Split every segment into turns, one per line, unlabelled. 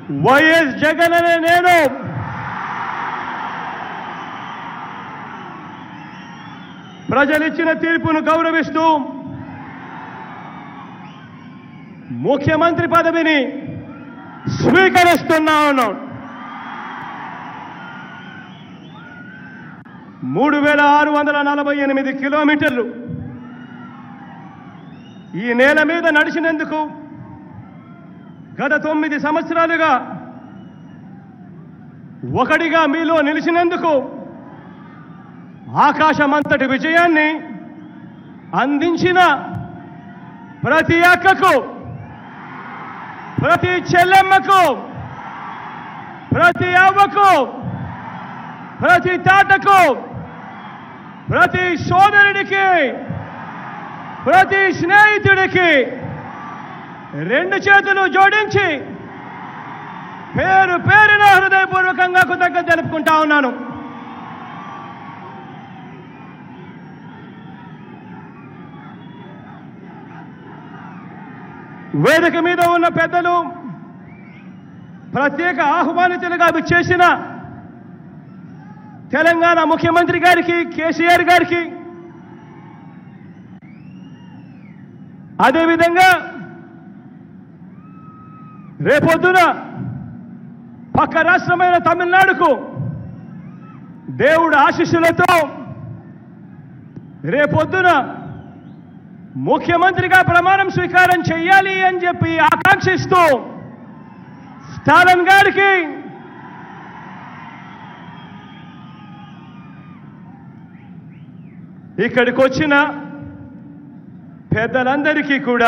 YS Jagan అనే నేను ప్రజలిచ్చిన తీర్పును గౌరవిస్తూ ముఖ్యమంత్రి పదవిని స్వీకరిస్తున్నాను. 3648 కిలోమీటర్లు ఈ నేల మీద నడిచినందుకు గత 9 సంవత్సరాలుగా ఒకటిగా మీలో నిలిచినందుకు ఆకాశమంతటి విజయాన్ని అందించిన ప్రతి అక్కకు, ప్రతి చెల్లెమ్మకు, ప్రతి అవ్వకు, ప్రతి తాతకు, ప్రతి సోదరుడికి, ప్రతి స్నేహితుడికి 2 చేతులు జోడించి పేరు పేరున హృదయపూర్వకంగా కృతజ్ఞత తెలుపుకుంటా ఉన్నాను. వేదిక మీద ఉన్న పెద్దలు, ప్రత్యేక ఆహ్వానితులుగా విచ్చేసిన తెలంగాణ ముఖ్యమంత్రి గారికి, కేసీఆర్ గారికి, అదేవిధంగా రేపొద్దున పక్క రాష్ట్రమైన తమిళనాడుకు దేవుడు ఆశీస్సులతో రేపొద్దున ముఖ్యమంత్రిగా ప్రమాణం స్వీకారం చేయాలి అని చెప్పి ఆకాంక్షిస్తూ స్టాలిన్ గారికి, ఇక్కడికి వచ్చిన పెద్దలందరికీ కూడా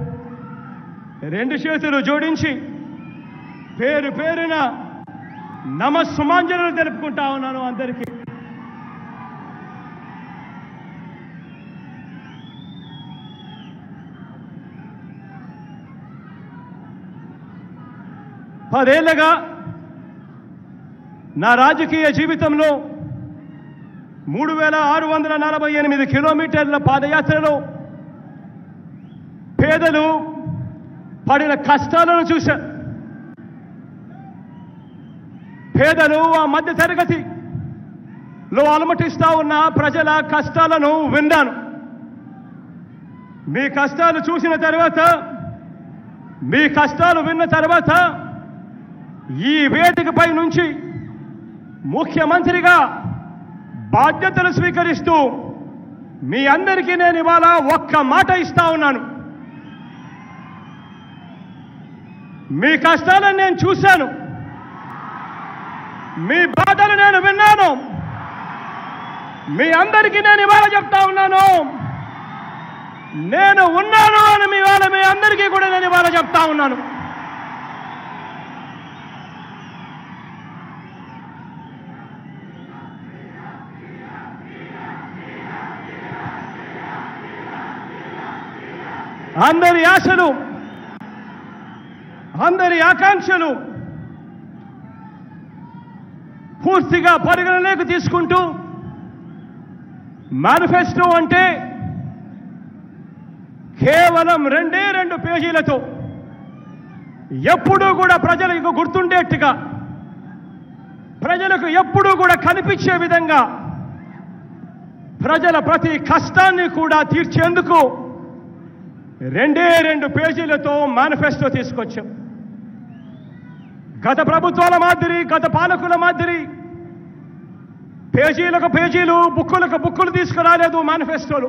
2 చేతులు జోడించి పేరు పేరున నమస్సుమాంజలు తెలుపుకుంటా ఉన్నాను అందరికీ. పదేళ్లుగా నా రాజకీయ జీవితంలో 3648 కిలోమీటర్ల పాదయాత్రలో పేదలు పడిన కష్టాలను చూశా. పేదలు, ఆ మధ్య తరగతిలో అలమటిస్తా ఉన్న ప్రజల కష్టాలను విన్నాను. మీ కష్టాలు చూసిన తర్వాత, మీ కష్టాలు విన్న తర్వాత ఈ వేదికపై నుంచి ముఖ్యమంత్రిగా బాధ్యతలు స్వీకరిస్తూ మీ అందరికీ నేను ఇవాళ ఒక్క మాట ఇస్తా ఉన్నాను. మీ కష్టాలను నేను చూశాను, మీ బాధలు నేను విన్నాను. మీ అందరికీ నేను ఇవాళ చెప్తా ఉన్నాను, నేను ఉన్నాను అని మీ అందరికీ కూడా నేను ఇవాళ చెప్తా ఉన్నాను. అందరి ఆశలు, అందరి ఆకాంక్షలు పూర్తిగా పరిగణలోకి తీసుకుంటూ మేనిఫెస్టో అంటే కేవలం 2 పేజీలతో ఎప్పుడూ కూడా ప్రజలకు గుర్తుండేట్టుగా, ప్రజలకు ఎప్పుడూ కూడా కనిపించే విధంగా, ప్రజల ప్రతి కష్టాన్ని కూడా తీర్చేందుకు 2 పేజీలతో మేనిఫెస్టో తీసుకొచ్చాం. గత ప్రభుత్వాల మాదిరి, గత పాలకుల మాదిరి పేజీలకు పేజీలు, బుక్కులకు బుక్కులు తీసుకురాలేదు మేనిఫెస్టోలు.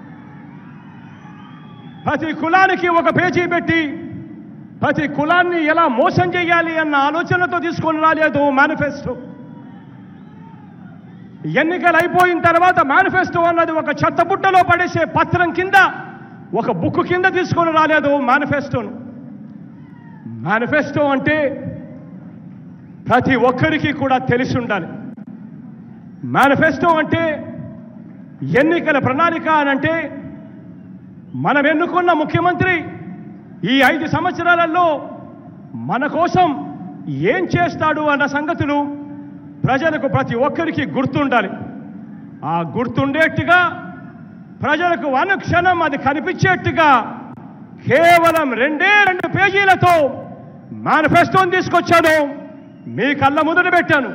ప్రతి కులానికి ఒక పేజీ పెట్టి ప్రతి కులాన్ని ఎలా మోసం చేయాలి అన్న ఆలోచనతో తీసుకొని రాలేదు మేనిఫెస్టో. ఎన్నికలు అయిపోయిన తర్వాత మేనిఫెస్టో అన్నది ఒక చెత్తబుట్టలో పడేసే పత్రం కింద, ఒక బుక్ కింద తీసుకొని రాలేదు మేనిఫెస్టోను. మేనిఫెస్టో అంటే ప్రతి ఒక్కరికి కూడా తెలిసి ఉండాలి. మేనిఫెస్టో అంటే ఎన్నికల ప్రణాళిక అనంటే మనం ఎన్నుకున్న ముఖ్యమంత్రి ఈ 5 సంవత్సరాలలో మన కోసం ఏం చేస్తాడు అన్న సంగతులు ప్రజలకు ప్రతి ఒక్కరికి గుర్తుండాలి. ఆ గుర్తుండేట్టుగా, ప్రజలకు అనుక్షణం అది కనిపించేట్టుగా కేవలం 2 పేజీలతో మేనిఫెస్టోని తీసుకొచ్చాను, మీ కళ్ళ ముందర పెట్టాను.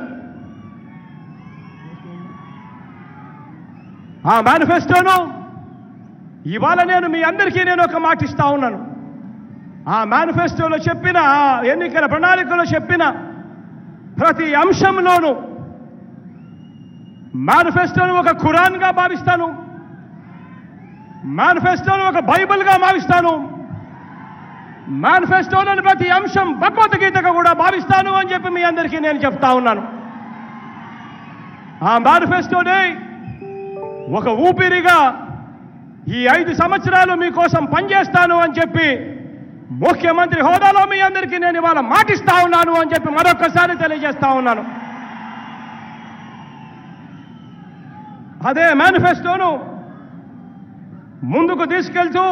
ఆ మేనిఫెస్టోను ఇవాళ నేను మీ అందరికీ ఒక మాట ఇస్తా ఉన్నాను. ఆ మేనిఫెస్టోలో చెప్పిన, ఎన్నికల ప్రణాళికలో చెప్పిన ప్రతి అంశంలోనూ మేనిఫెస్టోను ఒక ఖురాన్గా భావిస్తాను, మేనిఫెస్టోను ఒక బైబిల్గా భావిస్తాను, మేనిఫెస్టోలోని ప్రతి అంశం భగవద్గీతగా కూడా భావిస్తాను అని చెప్పి మీ అందరికీ నేను చెప్తా ఉన్నాను. ఆ మేనిఫెస్టోనే ఒక ఊపిరిగా ఈ 5 సంవత్సరాలు మీకోసం పనిచేస్తాను అని చెప్పి ముఖ్యమంత్రి హోదాలో మీ అందరికీ నేను ఇవాళ మాటిస్తా ఉన్నాను అని చెప్పి మరొకసారి తెలియజేస్తా ఉన్నాను. అదే మేనిఫెస్టోను ముందుకు తీసుకెళ్తూ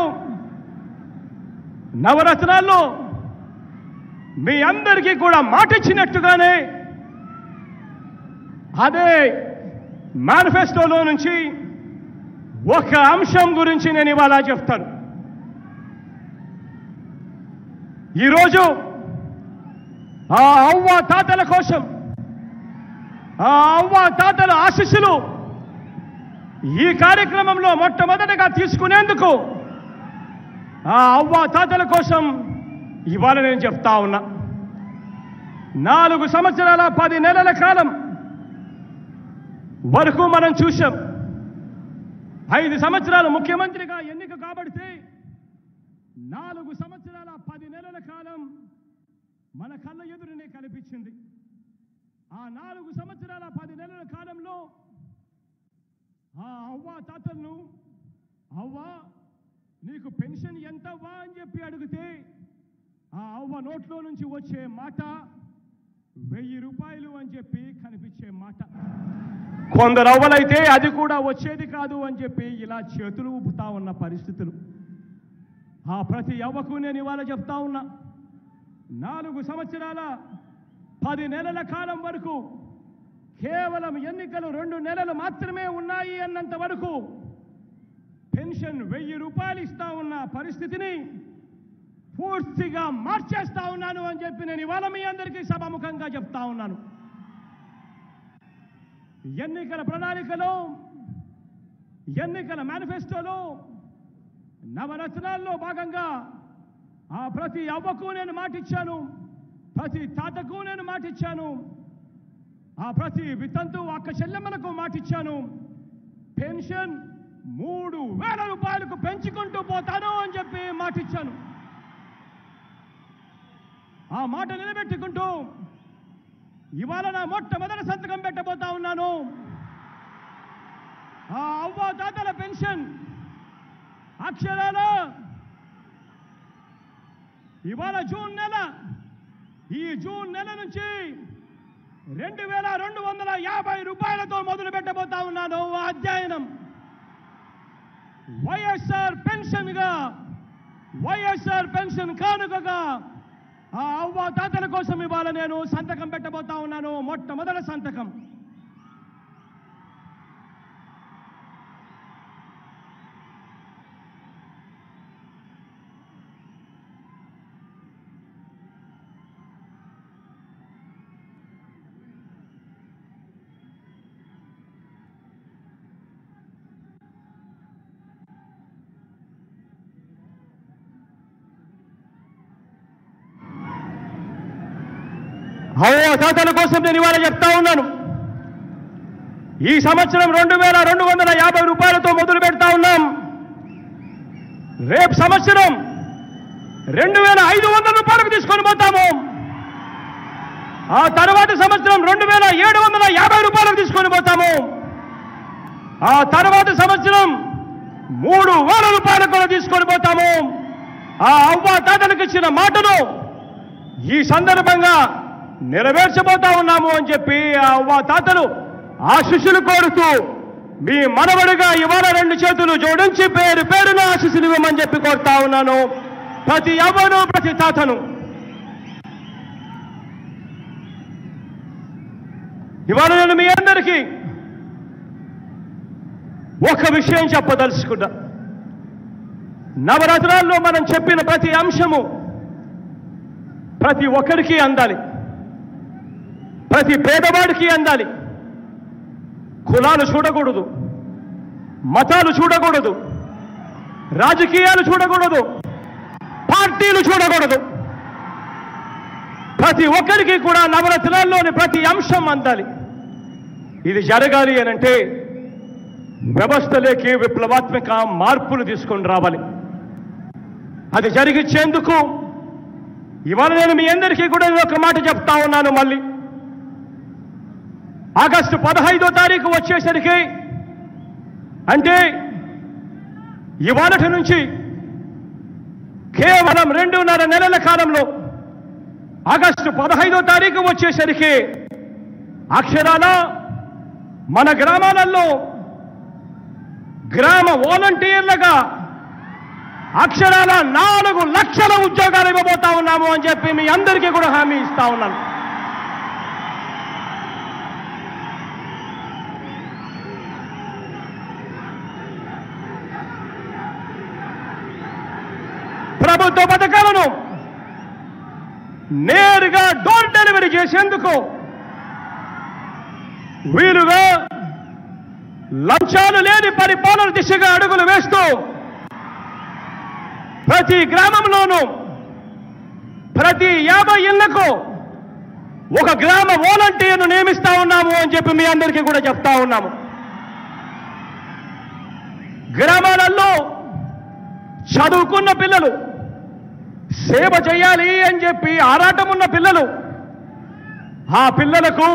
నవరత్నాల్లో మీ అందరికీ కూడా మాటిచ్చినట్టుగానే అదే మేనిఫెస్టోలో నుంచి ఒక అంశం గురించి నేను ఇవాళ చెప్తాను. ఈరోజు ఆ అవ్వ తాతల కోసం, ఆ అవ్వ తాతల ఆశీస్సులు ఈ కార్యక్రమంలో మొట్టమొదటిగా తీసుకునేందుకు ఆ అవ్వ తాతల కోసం ఇవాళ నేను చెప్తా ఉన్నా. 4 సంవత్సరాల 10 నెలల కాలం వరకు మనం చూశాం. 5 సంవత్సరాలు ముఖ్యమంత్రిగా ఎన్నిక కాబడితే 4 సంవత్సరాల 10 నెలల కాలం మన కళ్ళ ఎదురునే కనిపించింది. ఆ 4 సంవత్సరాల 10 నెలల కాలంలో ఆ అవ్వ తాతలను, అవ్వ నీకు పెన్షన్ ఎంతవ్వా అని చెప్పి అడిగితే ఆ అవ్వ నోట్లో నుంచి వచ్చే మాట 1000 రూపాయలు అని చెప్పి కనిపించే మాట. కొందరు అవ్వలైతే అది కూడా వచ్చేది కాదు అని చెప్పి ఇలా చేతులు ఊపుతా ఉన్న పరిస్థితులు. ఆ ప్రతి అవ్వకు నేను ఇవాళ చెప్తా ఉన్నా, 4 సంవత్సరాల 10 నెలల కాలం వరకు కేవలం ఎన్నికలు 2 నెలలు మాత్రమే ఉన్నాయి అన్నంత వరకు పెన్షన్ 1000 రూపాయలు ఇస్తా ఉన్న పరిస్థితిని పూర్తిగా మార్చేస్తా ఉన్నాను అని చెప్పి నేను ఇవాళ మీ అందరికీ సభాముఖంగా చెప్తా ఉన్నాను. ఎన్నికల ప్రణాళికలో, ఎన్నికల మేనిఫెస్టోలో, నవరత్నాల్లో భాగంగా ఆ ప్రతి అవ్వకు నేను మాటిచ్చాను, ప్రతి తాతకు నేను మాటిచ్చాను, ఆ ప్రతి వితంతు అక్క చెల్లెమ్మలకు మాటిచ్చాను. పెన్షన్ 3000 రూపాయలకు పెంచుకుంటూ పోతాను అని చెప్పి మాటిచ్చాను. ఆ మాట నిలబెట్టుకుంటూ ఇవాళ నా మొట్టమొదటి సంతకం పెట్టబోతా ఉన్నాను. ఆ అవ్వ తాతల పెన్షన్ అక్షరాల ఇవాళ ఈ జూన్ నెల నుంచి 2250 రూపాయలతో మొదలు పెట్టబోతా ఉన్నాను. ఆ అధ్యయనం వైఎస్ఆర్ పెన్షన్గా, వైఎస్ఆర్ పెన్షన్ కానుకగా ఆ అవ్వ తాతల కోసం ఇవాళ నేను సంతకం పెట్టబోతా ఉన్నాను. మొట్టమొదటి సంతకం. అవ్వ తాతల కోసం నేను ఇవాళ చెప్తా ఉన్నాను. ఈ సంవత్సరం 2250 రూపాయలతో మొదలు పెడతా ఉన్నాం. రేపు సంవత్సరం 2500 రూపాయలకు తీసుకొని పోతాము. ఆ తర్వాత సంవత్సరం 2750 రూపాయలకు తీసుకొని పోతాము. ఆ తర్వాత సంవత్సరం 3000 రూపాయలకు కూడా తీసుకొని పోతాము. ఆ అవ్వ తాతలకు ఇచ్చిన మాటను ఈ సందర్భంగా నెరవేర్చబోతా ఉన్నాము అని చెప్పి ఆ అవ్వ తాతలు ఆశీస్సులు కోరుతూ మీ మనవడిగా ఇవాళ 2 చేతులు జోడించి పేరు పేరున ఆశీస్సులు ఇవ్వమని చెప్పి కోరుతా ఉన్నాను. ప్రతి అవ్వను, ప్రతి తాతను. ఇవాళ నేను మీ అందరికీ ఒక విషయం చెప్పదలుచుకున్నా. నవరత్నాల్లో మనం చెప్పిన ప్రతి అంశము ప్రతి ఒక్కరికి అందాలి, ప్రతి పేదవాడికి అందాలి. కులాలు చూడకూడదు, మతాలు చూడకూడదు, రాజకీయాలు చూడకూడదు, పార్టీలు చూడకూడదు. ప్రతి ఒక్కరికి కూడా నవరత్నాల్లోని ప్రతి అంశం అందాలి. ఇది జరగాలి అనంటే వ్యవస్థలోకి విప్లవాత్మక మార్పులు తీసుకొని రావాలి. అది జరిగించేందుకు ఇవాళ నేను మీ అందరికీ కూడా ఒక మాట చెప్తా ఉన్నాను. మళ్ళీ ఆగస్టు 15వ తారీఖు వచ్చేసరికి, అంటే ఇవాళటి నుంచి కేవలం 2.5 నెలల కాలంలో ఆగస్టు 15వ తారీఖు వచ్చేసరికి అక్షరాల మన గ్రామాలలో గ్రామ వాలంటీర్లుగా అక్షరాల 4 లక్షల ఉద్యోగాలు ఇవ్వబోతా ఉన్నాము అని చెప్పి మీ అందరికీ కూడా హామీ ఇస్తా ఉన్నాను. ప్రభుత్వ పథకాలను నేరుగా డోర్ డెలివరీ చేసేందుకు వీలుగా లంచాలు లేని పరిపాలన దిశగా అడుగులు వేస్తూ ప్రతి గ్రామంలోనూ ప్రతి 50 ఇళ్లకు ఒక గ్రామ వాలంటీర్ను నియమిస్తా ఉన్నాము అని చెప్పి మీ అందరికీ కూడా చెప్తా ఉన్నాము. గ్రామాలలో చదువుకున్న పిల్లలు, సేవ చేయాలి అని చెప్పి ఆరాటం ఉన్న పిల్లలు, ఆ పిల్లలకు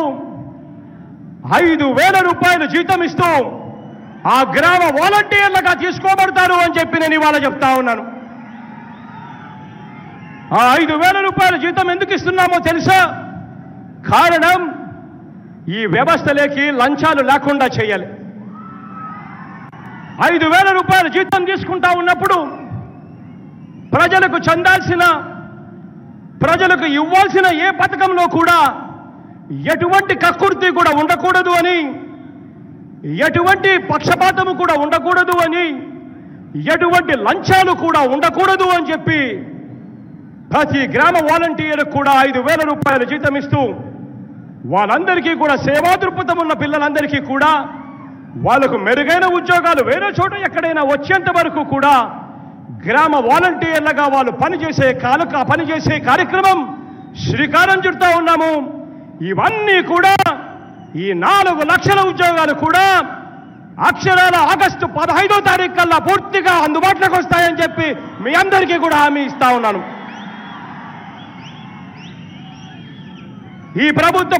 5,000 రూపాయలు జీతం ఇస్తూ ఆ గ్రామ వాలంటీర్లుగా తీసుకోబడతారు అని చెప్పి నేను ఇవాళ చెప్తా ఉన్నాను. ఆ 5,000 రూపాయల జీతం ఎందుకు ఇస్తున్నామో తెలుసా? కారణం, ఈ వ్యవస్థలోకి లంచాలు లేకుండా చేయాలి. 5,000 రూపాయల జీతం తీసుకుంటా ఉన్నప్పుడు ప్రజలకు చెందాల్సిన, ప్రజలకు ఇవ్వాల్సిన ఏ పథకంలో కూడా ఎటువంటి కక్కుర్తి కూడా ఉండకూడదు అని, ఎటువంటి పక్షపాతము కూడా ఉండకూడదు అని, ఎటువంటి లంచాలు కూడా ఉండకూడదు అని చెప్పి ప్రతి గ్రామ వాలంటీర్ కూడా 5,000 రూపాయల జీతం ఇస్తూ వాళ్ళందరికీ కూడా సేవా దృక్పథం ఉన్న పిల్లలందరికీ కూడా వాళ్ళకు మెరుగైన ఉద్యోగాలు వేరే చోట ఎక్కడైనా వచ్చేంత వరకు కూడా గ్రామ వాలంటీర్లుగా వాళ్ళు పనిచేసే కార్యక్రమం శ్రీకారం చుడతా ఉన్నాము. ఇవన్నీ కూడా ఈ 4 లక్షల ఉద్యోగాలు కూడా అక్షరాల ఆగస్టు 15వ తారీఖు కల్లా పూర్తిగా అందుబాటులోకి వస్తాయని చెప్పి మీ అందరికీ కూడా హామీ ఇస్తా ఉన్నాను. ఈ ప్రభుత్వ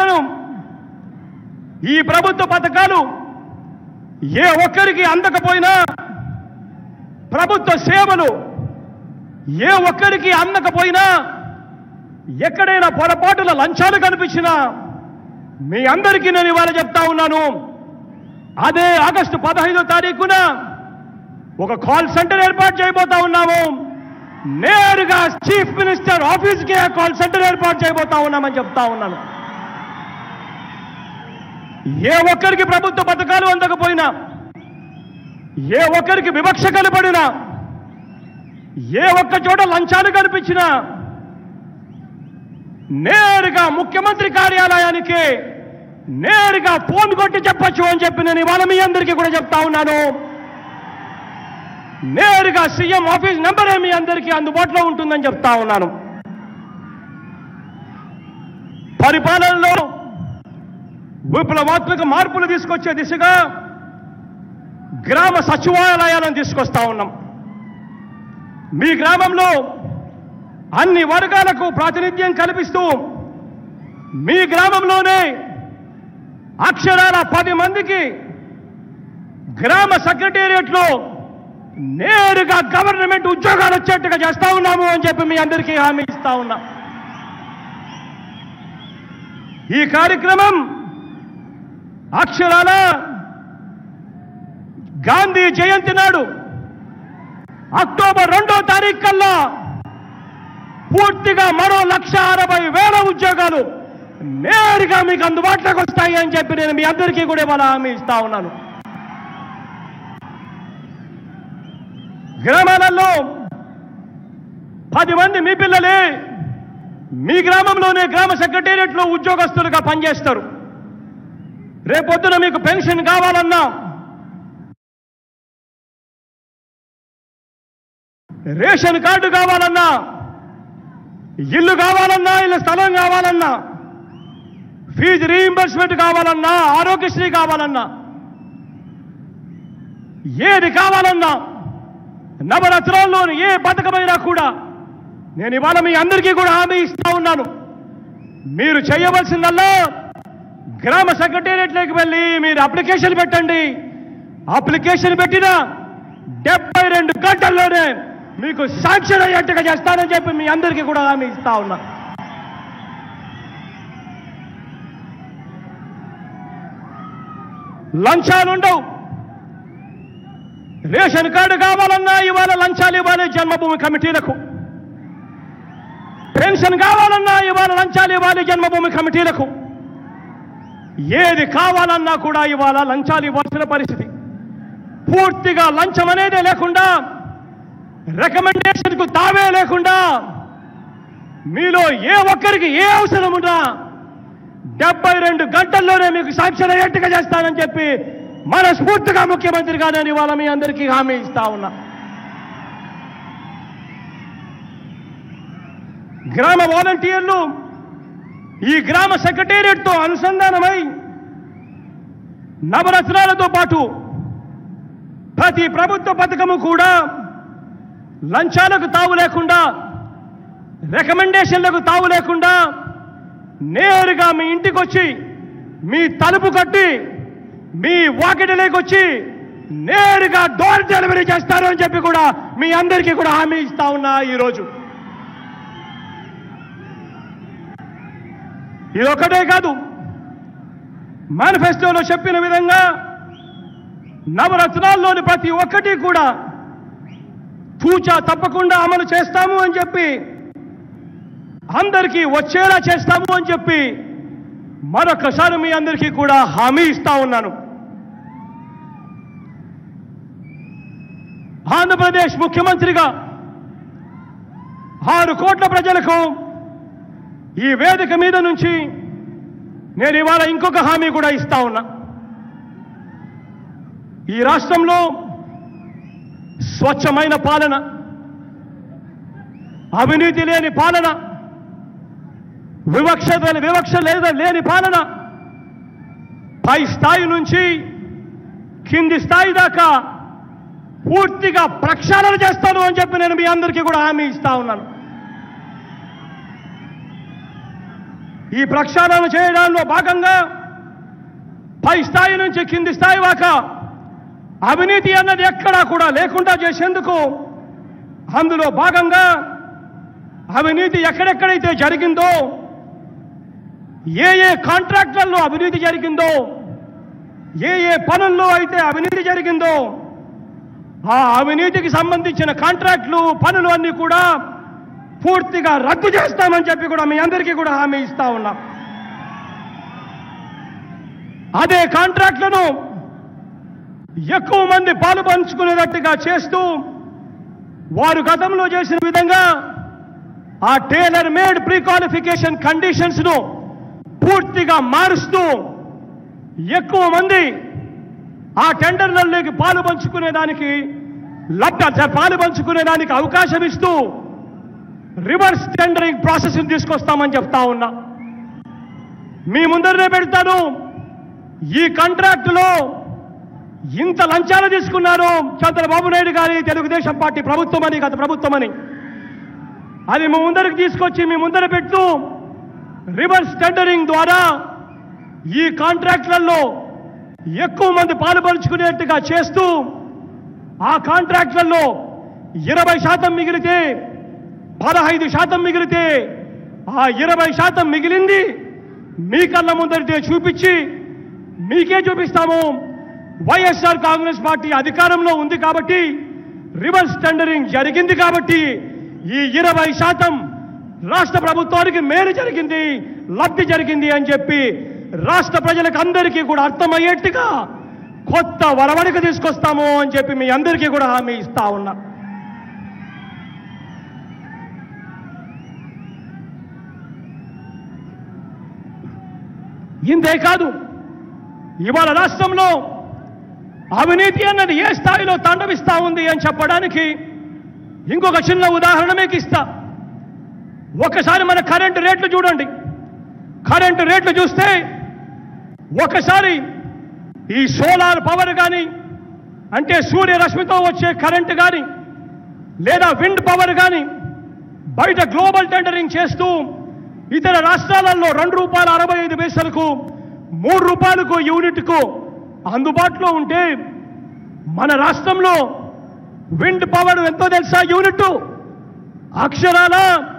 పథకాలు ఏ ఒక్కరికి అందకపోయినా, ప్రభుత్వ సేవలు ఏ ఒక్కరికి అందకపోయినా, ఎక్కడైనా పొరపాటుల లంచాలు కనిపించినా మీ అందరికీ నేను ఇవాళ చెప్తా ఉన్నాను. అదే ఆగస్టు 15వ తారీఖున ఒక కాల్ సెంటర్ ఏర్పాటు చేయబోతా ఉన్నాము. నేరుగా చీఫ్ మినిస్టర్ ఆఫీస్కి కాల్ సెంటర్ ఏర్పాటు చేయబోతా ఉన్నామని చెప్తా ఉన్నాను. ఏ ఒక్కరికి ప్రభుత్వ పథకాలు అందకపోయినా, ఏ ఒక్కరికి వివక్ష కనపడినా, ఏ ఒక్క చోట లంచాలు కనిపించినా నేరుగా ముఖ్యమంత్రి కార్యాలయానికి నేరుగా ఫోన్ కొట్టి చెప్పొచ్చు అని చెప్పి నేను ఇవాళ మీ అందరికీ కూడా చెప్తా ఉన్నాను. నేరుగా సీఎం ఆఫీస్ నెంబరే మీ అందరికీ అందుబాటులో ఉంటుందని చెప్తా ఉన్నాను. పరిపాలనలో విప్లవాత్మక మార్పులు తీసుకొచ్చే దిశగా గ్రామ సచివాలయాలను తీసుకొస్తా ఉన్నాం. మీ గ్రామంలో అన్ని వర్గాలకు ప్రాతినిధ్యం కల్పిస్తూ మీ గ్రామంలోనే అక్షరాల 10 మందికి గ్రామ సెక్రటేరియట్లో నేరుగా గవర్నమెంట్ ఉద్యోగాలు వచ్చేట్టుగా చేస్తా ఉన్నాము అని చెప్పి మీ అందరికీ హామీ ఇస్తా ఉన్నా. ఈ కార్యక్రమం అక్షరాల గాంధీ జయంతి నాడు అక్టోబర్ 2వ తారీఖు కల్లా పూర్తిగా మరో 1,60,000 ఉద్యోగాలు నేరుగా మీకు అందుబాటులోకి వస్తాయి అని చెప్పి నేను మీ అందరికీ కూడా ఇవాళ హామీ ఇస్తా ఉన్నాను. గ్రామాలలో 10 మంది మీ పిల్లలే మీ గ్రామంలోనే గ్రామ సెక్రటేరియట్లో ఉద్యోగస్తులుగా పనిచేస్తారు. రేపొద్దున మీకు పెన్షన్ కావాలన్నా, రేషన్ కార్డు కావాలన్నా, ఇల్లు కావాలన్నా, ఇల్లు స్థలం కావాలన్నా, ఫీజు రీయింబర్స్మెంట్ కావాలన్నా, ఆరోగ్యశ్రీ కావాలన్నా, ఏది కావాలన్నా, నవరత్నాల్లోని ఏ పథకమైనా కూడా నేను ఇవాళ మీ అందరికీ కూడా హామీ ఇస్తా ఉన్నాను. మీరు చేయవలసిందల్లా గ్రామ సెక్రటేరియట్లోకి వెళ్ళి మీరు అప్లికేషన్ పెట్టండి. అప్లికేషన్ పెట్టిన 72 గంటల్లోనే మీకు శాంక్షన్ అయ్యేట్టుగా చేస్తానని చెప్పి మీ అందరికీ కూడా హామీ ఇస్తా ఉన్నా. లంచాలు ఉండవు. రేషన్ కార్డు కావాలన్నా ఇవాళ లంచాలు ఇవ్వాలి జన్మభూమి కమిటీలకు. పెన్షన్ కావాలన్నా ఇవాళ లంచాలు ఇవ్వాలి జన్మభూమి కమిటీలకు. ఏది కావాలన్నా కూడా ఇవాళ లంచాలు ఇవ్వాల్సిన పరిస్థితి. పూర్తిగా లంచం అనేదే లేకుండా, రికమెండేషన్కు తావే లేకుండా, మీలో ఏ ఒక్కరికి ఏ అవసరం ఉన్నా 72 గంటల్లోనే మీకు శాంక్షన్ అయ్యేట్టుగా చేస్తానని చెప్పి మనస్ఫూర్తిగా ముఖ్యమంత్రిగా నేను ఇవాళ మీ అందరికీ హామీ ఇస్తా ఉన్నా. గ్రామ వాలంటీర్లు ఈ గ్రామ సెక్రటేరియట్తో అనుసంధానమై నవరత్నాలతో పాటు ప్రతి ప్రభుత్వ పథకము కూడా లంచాలకు తావు లేకుండా, రికమెండేషన్లకు తావు లేకుండా నేరుగా మీ ఇంటికి వచ్చి, మీ తలుపు కట్టి, మీ వాకిటిలోకి వచ్చి నేరుగా డోర్ డెలివరీ చేస్తారు అని చెప్పి కూడా మీ అందరికీ కూడా హామీ ఇస్తా ఉన్నా. ఈరోజు ఇదొక్కటే కాదు, మేనిఫెస్టోలో చెప్పిన విధంగా నవరత్నాల్లోని ప్రతి ఒక్కటి కూడా తూచా తప్పకుండా అమలు చేస్తాము అని చెప్పి, అందరికీ వచ్చేలా చేస్తాము అని చెప్పి మరొకసారి మీ అందరికీ కూడా హామీ ఇస్తా ఉన్నాను. ఆంధ్రప్రదేశ్ ముఖ్యమంత్రిగా 6 కోట్ల ప్రజలకు ఈ వేదిక మీద నుంచి నేను ఇవాళ ఇంకొక హామీ కూడా ఇస్తా ఉన్నా. ఈ రాష్ట్రంలో స్వచ్ఛమైన పాలన, అవినీతి లేని పాలన, వివక్ష లేని పాలన, పై స్థాయి నుంచి కింది స్థాయి దాకా పూర్తిగా ప్రక్షాళన చేస్తాను అని చెప్పి నేను మీ అందరికీ కూడా హామీ ఇస్తా ఉన్నాను. ఈ ప్రక్షాళన చేయడంలో భాగంగా పై స్థాయి నుంచి కింది స్థాయి దాకా అవినీతి అన్నది ఎక్కడా కూడా లేకుండా చేసేందుకు, అందులో భాగంగా అవినీతి ఎక్కడెక్కడైతే జరిగిందో, ఏ ఏ కాంట్రాక్టులలో అవినీతి జరిగిందో, ఏ ఏ పనుల్లో అయితే అవినీతి జరిగిందో, ఆ అవినీతికి సంబంధించిన కాంట్రాక్టులు, పనులు అన్నీ కూడా పూర్తిగా రద్దు చేస్తామని చెప్పి కూడా మీ అందరికీ కూడా హామీ ఇస్తా ఉన్నాం. అదే కాంట్రాక్టులను ఎక్కువ మంది పాలు పంచుకునేటట్టుగా చేస్తూ, వారు గతంలో చేసిన విధంగా ఆ tailor made pre qualification conditions ను పూర్తిగా మారుస్తూ ఎక్కువ మంది ఆ టెండర్లలోకి పాలు పంచుకునేదానికి అవకాశం ఇస్తూ రివర్స్ టెండరింగ్ ప్రాసెస్ తీసుకొస్తామని చెప్తా ఉన్నా. మీ ముందరనే పెడతాను. ఈ కాంట్రాక్టులో ఇంత లంచాలు తీసుకున్నారు చంద్రబాబు నాయుడు గారి తెలుగుదేశం పార్టీ ప్రభుత్వం అని, గత ప్రభుత్వం అని, అది మీ ముందరికి తీసుకొచ్చి మీ ముందర పెట్టు రివర్స్ టెండరింగ్ ద్వారా ఈ కాంట్రాక్టులలో ఎక్కువ మంది పాలు పంచుకునేట్టుగా చేస్తూ, ఆ కాంట్రాక్టులలో 20% మిగిలితే 15% మిగిలితే ఆ 20% మిగిలింది మీ కళ్ళ ముందరితే చూపించి మీకే చూపిస్తాము. వైఎస్ఆర్ కాంగ్రెస్ పార్టీ అధికారంలో ఉంది కాబట్టి, రివర్స్ టెండరింగ్ జరిగింది కాబట్టి ఈ 20% రాష్ట్ర ప్రభుత్వానికి మేలు జరిగింది, లబ్ధి జరిగింది అని చెప్పి రాష్ట్ర ప్రజలకు అందరికీ కూడా అర్థమయ్యేట్టుగా కొత్త వరవడిక తీసుకొస్తాము అని చెప్పి మీ అందరికీ కూడా హామీ ఇస్తా ఉన్నా. ఇంతే కాదు, ఇవాళ రాష్ట్రంలో అవినీతి అన్నది ఏ స్థాయిలో తాండవిస్తా ఉంది అని చెప్పడానికి ఇంకొక చిన్న ఉదాహరణ మీకు ఇస్తా. ఒకసారి మన కరెంటు రేట్లు చూడండి. కరెంటు రేట్లు చూస్తే ఒకసారి ఈ సోలార్ పవర్ కానీ, అంటే సూర్యరశ్మితో వచ్చే కరెంటు కానీ, లేదా విండ్ పవర్ కానీ బయట గ్లోబల్ టెండరింగ్ చేస్తూ ఇతర రాష్ట్రాలలో ₹2.65 ₹3 యూనిట్కు అందుబాటులో ఉంటే మన రాష్ట్రంలో విండ్ పవర్ ఎంతో తెలుసా? యూనిట్ అక్షరాల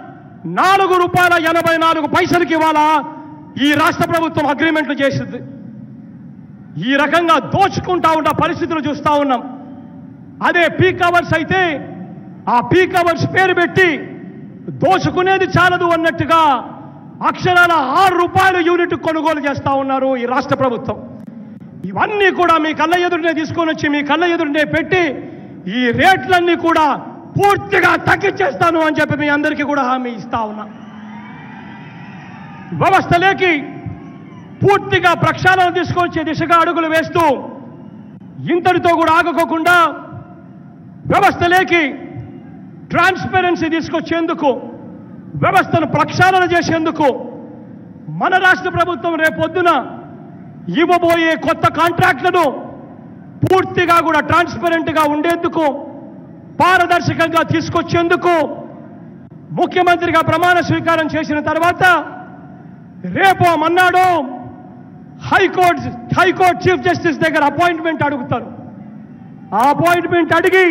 ₹4.84 ఇవాళ ఈ రాష్ట్ర ప్రభుత్వం అగ్రిమెంట్లు చేసింది. ఈ రకంగా దోచుకుంటా ఉన్న పరిస్థితులు చూస్తూ ఉన్నాం. అదే పీక్ అవర్స్ అయితే ఆ పీక్ అవర్స్ పేరు పెట్టి దోచుకునేది చాలదు అన్నట్టుగా అక్షరాల ₹6 యూనిట్ కొనుగోలు చేస్తూ ఉన్నారు ఈ రాష్ట్ర ప్రభుత్వం. ఇవన్నీ కూడా మీ కళ్ళ ఎదురునే తీసుకొని వచ్చి మీ కళ్ళ ఎదురునే పెట్టి ఈ రేట్లన్నీ కూడా పూర్తిగా తగ్గించేస్తాను అని చెప్పి మీ అందరికీ కూడా హామీ ఇస్తా ఉన్నా. వ్యవస్థలోకి పూర్తిగా ప్రక్షాళన తీసుకొచ్చే దిశగా అడుగులు వేస్తూ ఇంతటితో కూడా ఆగకోకుండా వ్యవస్థలోకి ట్రాన్స్పరెన్సీ తీసుకొచ్చేందుకు, వ్యవస్థను ప్రక్షాళన చేసేందుకు మన రాష్ట్ర ప్రభుత్వం రేపొద్దున ఇవ్వబోయే కొత్త కాంట్రాక్ట్లను పూర్తిగా కూడా ట్రాన్స్పరెంట్గా ఉండేందుకు, పారదర్శకంగా తీసుకొచ్చేందుకు ముఖ్యమంత్రిగా ప్రమాణ స్వీకారం చేసిన తర్వాత రేపు మన్నాడు హైకోర్టు చీఫ్ జస్టిస్ దగ్గర అపాయింట్మెంట్ అడుగుతారు. ఆ అపాయింట్మెంట్ అడిగి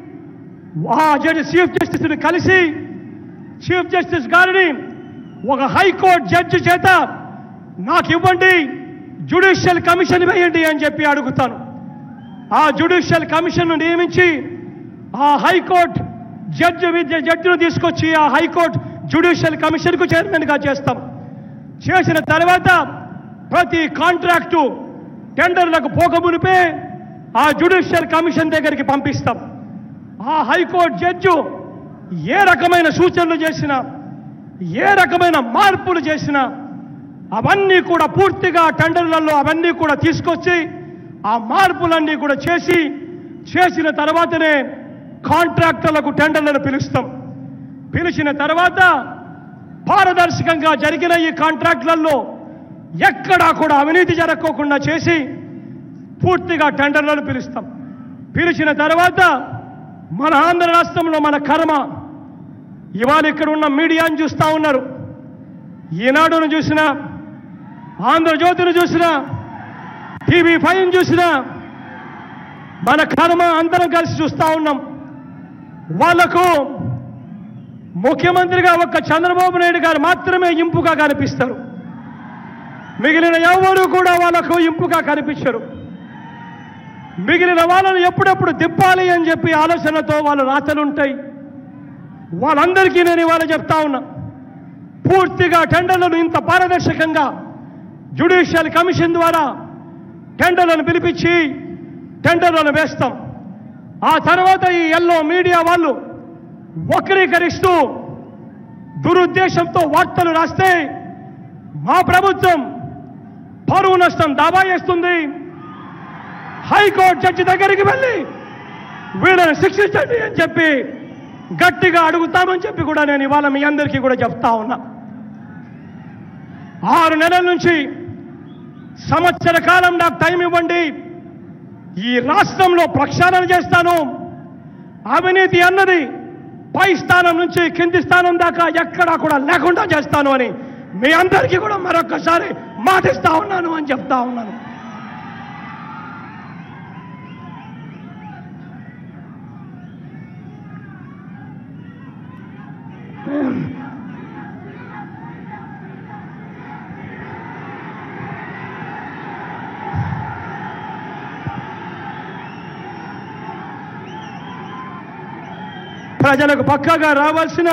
ఆ చీఫ్ జస్టిస్ని కలిసి చీఫ్ జస్టిస్ గారిని ఒక హైకోర్టు జడ్జి చేత నాకు ఇవ్వండి, జ్యుడిషియల్ కమిషన్ వేయండి అని చెప్పి అడుగుతాను. ఆ జ్యుడిషియల్ కమిషన్ను నియమించి ఆ హైకోర్టు జడ్జిను తీసుకొచ్చి ఆ హైకోర్టు జ్యుడిషియల్ కమిషన్కు చైర్మన్గా చేస్తాం. చేసిన తర్వాత ప్రతి కాంట్రాక్టు టెండర్లకు పోకమునిపే ఆ జ్యుడిషియల్ కమిషన్ దగ్గరికి పంపిస్తాం. ఆ హైకోర్టు జడ్జి ఏ రకమైన సూచనలు చేసినా, ఏ రకమైన మార్పులు చేసినా అవన్నీ కూడా పూర్తిగా టెండర్లలో అవన్నీ కూడా తీసుకొచ్చి ఆ మార్పులన్నీ కూడా చేసిన తర్వాతనే కాంట్రాక్టర్లకు టెండర్లను పిలుస్తాం. పిలిచిన తర్వాత పారదర్శకంగా జరిగిన ఈ కాంట్రాక్టులలో ఎక్కడా కూడా అవినీతి జరగకోకుండా చేసి పూర్తిగా టెండర్లను పిలుస్తాం. పిలిచిన తర్వాత మన ఆంధ్ర రాష్ట్రంలో మన కర్మ, ఇవాళ ఇక్కడ ఉన్న మీడియాను చూస్తూ ఉన్నారు. ఈనాడును చూసినా, ఆంధ్రజ్యోతిని చూసినా, TV5 చూసినా మన కర్మ అందరం కలిసి చూస్తూ ఉన్నాం. వాళ్లకు ముఖ్యమంత్రిగా ఒక్క చంద్రబాబు నాయుడు గారు మాత్రమే ఇంపుగా కనిపిస్తారు. మిగిలిన ఎవరు కూడా వాళ్ళకు ఇంపుగా కనిపించరు. మిగిలిన వాళ్ళను ఎప్పుడెప్పుడు తిప్పాలి అని చెప్పి ఆలోచనతో వాళ్ళ రాతలుంటాయి. వాళ్ళందరికీ నేను ఇవాళ చెప్తా ఉన్నా, పూర్తిగా టెండర్లను ఇంత పారదర్శకంగా జ్యుడిషియల్ కమిషన్ ద్వారా టెండర్లను పిలిపించి టెండర్లను వేస్తాం. ఆ తర్వాత ఈ ఎల్లో మీడియా వాళ్ళు వక్రీకరిస్తూ దురుద్దేశంతో వార్తలు రాస్తే మా ప్రభుత్వం పరువు నష్టం దావా చేస్తుంది. హైకోర్టు జడ్జి దగ్గరికి వెళ్ళి వీళ్ళని శిక్షించండి అని చెప్పి గట్టిగా అడుగుతామని చెప్పి కూడా నేను ఇవాళ మీ అందరికీ కూడా చెప్తా ఉన్నా. 6 నెలల నుంచి సంవత్సర కాలం నాకు టైం ఇవ్వండి, ఈ రాష్ట్రంలో ప్రక్షాళన చేస్తాను, అవినీతి అన్నది పై స్థానం నుంచి కింది స్థానం దాకా ఎక్కడా కూడా లేకుండా చేస్తాను అని మీ అందరికీ కూడా మరొకసారి మాటిస్తా ఉన్నాను అని చెప్తా ఉన్నాను. ప్రజలకు పక్కగా రావాల్సిన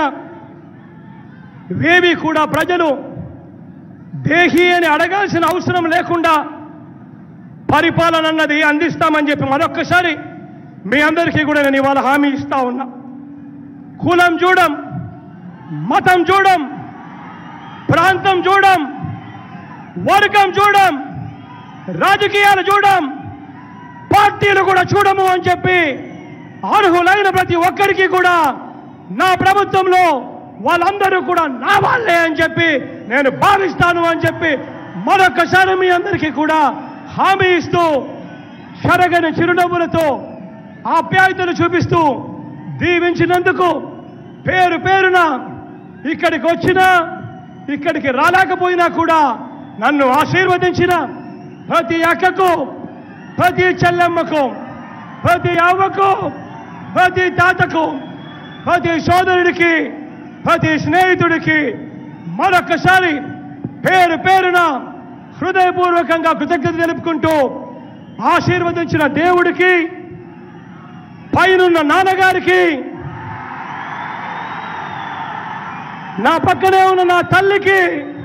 వేవి కూడా ప్రజలు దేహి అని అడగాల్సిన అవసరం లేకుండా పరిపాలన అన్నది అందిస్తామని చెప్పి మరొక్కసారి మీ అందరికీ కూడా నేను ఇవాళ హామీ ఇస్తా ఉన్నా. కులం చూడం, మతం చూడం, ప్రాంతం చూడం, వర్గం చూడం, రాజకీయాలు చూడం, పార్టీలు కూడా చూడము అని చెప్పి అర్హులైన ప్రతి ఒక్కరికి కూడా నా ప్రభుత్వంలో వాళ్ళందరూ కూడా నా వాళ్ళే అని చెప్పి నేను భావిస్తాను అని చెప్పి మరొకసారి మీ అందరికీ కూడా హామీ ఇస్తూ చెరగని చిరునవ్వులతో ఆప్యాయతలు చూపిస్తూ దీవించినందుకు పేరు పేరున ఇక్కడికి వచ్చినా ఇక్కడికి రాలేకపోయినా కూడా నన్ను ఆశీర్వదించిన ప్రతి అక్కకు, ప్రతి చెల్లెమ్మకు, ప్రతి అవ్వకు, ప్రతి తాతకు, ప్రతి సోదరుడికి, ప్రతి స్నేహితుడికి మరొకసారి పేరు పేరున హృదయపూర్వకంగా కృతజ్ఞత తెలుపుకుంటూ ఆశీర్వదించిన దేవుడికి, పైనున్న నాన్నగారికి, నా పక్కనే ఉన్న నా తల్లికి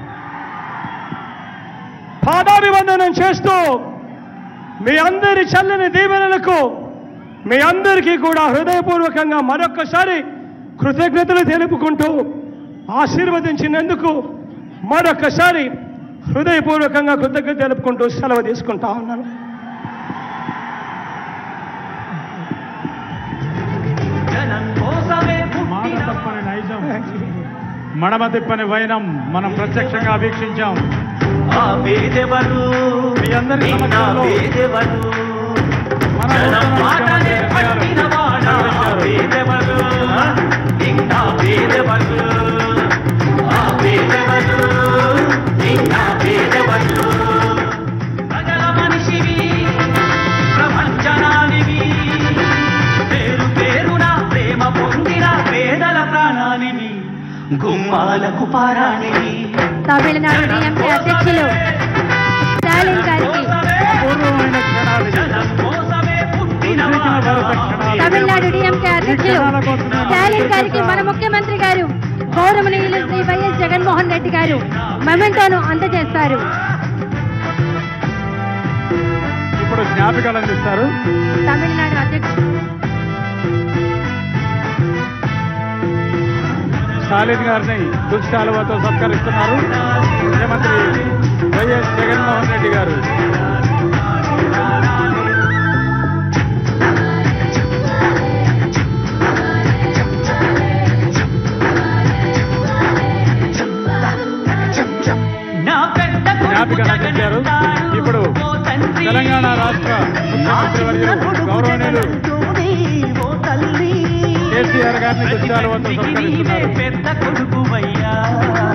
పాదాభివందనం చేస్తూ మీ అందరి చల్లని దీవెనలకు మీ అందరికీ కూడా హృదయపూర్వకంగా మరొక్కసారి కృతజ్ఞతలు తెలుపుకుంటూ ఆశీర్వదించినందుకు మరొకసారి హృదయపూర్వకంగా కృతజ్ఞత తెలుపుకుంటూ సెలవు తీసుకుంటా ఉన్నాను.
మడమ తిప్పని వైనం మనం ప్రత్యక్షంగా వీక్షించాం. మీ అందరి
గుమ్మాలకు పారాణివి
తమిళనాడు డిఎంకే అధ్యక్షులు స్టాలిన్ గారికి తమిళనాడు డిఎంకే అధ్యక్షులు స్టాలిన్ గారికి మన ముఖ్యమంత్రి గారు గౌరవనీయులు శ్రీ వైఎస్ జగన్మోహన్ రెడ్డి గారు మెమెంటోను అందజేస్తారు.
ఇప్పుడు జ్ఞాపికలు అందిస్తారు.
తమిళనాడు అధ్యక్షులు
స్టాలిన్ గారిని దుశ్శాలువతో సత్కరిస్తున్నారు ముఖ్యమంత్రి వైఎస్ జగన్మోహన్ రెడ్డి గారు. జ్ఞాపికలు అందించారు. ఇప్పుడు తెలంగాణ రాష్ట్ర ముఖ్యమంత్రి వర్యులు గౌరవనీయులు కేసీఆర్ గారిని దుశ్శాలువతో సత్కరిస్తున్నారు.